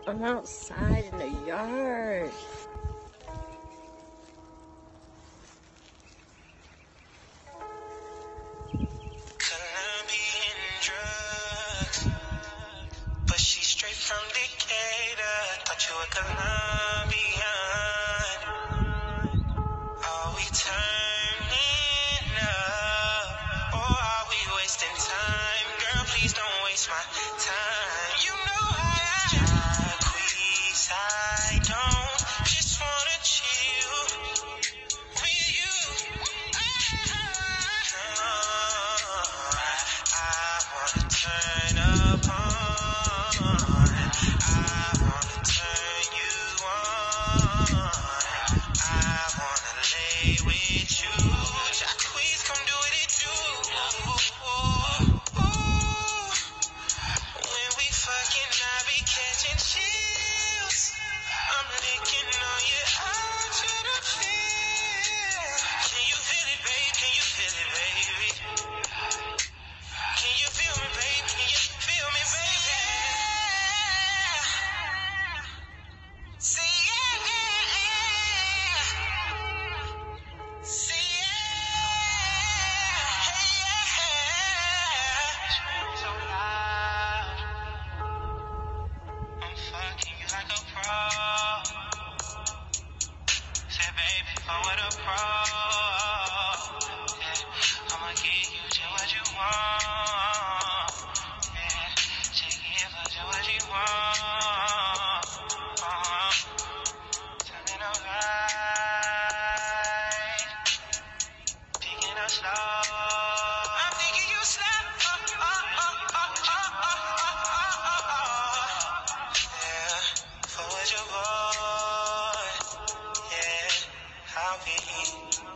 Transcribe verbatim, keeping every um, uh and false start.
I'm outside in the yard. Colombian drugs, but she's straight from Decatur. Thought you were Colombian. Are we turning up, or are we wasting time? Girl, please don't waste my time. You know I Jacquees, I don't just wanna chill with you. I wanna turn up on, I wanna turn you on, I wanna lay with you. Jacquees, come do what it do. When we fucking, I be catching chills. I'm licking on you out to the feel. Can you feel it, babe? Can you feel it, baby? Can you feel me, babe? Can you feel me, baby? See, yeah. See, yeah. So loud. I'm fucking you like a pro. Say, baby, for what a pro. Yeah, I'ma give you just what you want. Yeah, just give her just what you want. Uh-huh. Turning up right, picking up slow. I'm thinking you slap. Oh, oh, oh, oh, oh, oh, oh, oh. Yeah, forward your boy. Yeah, I'll be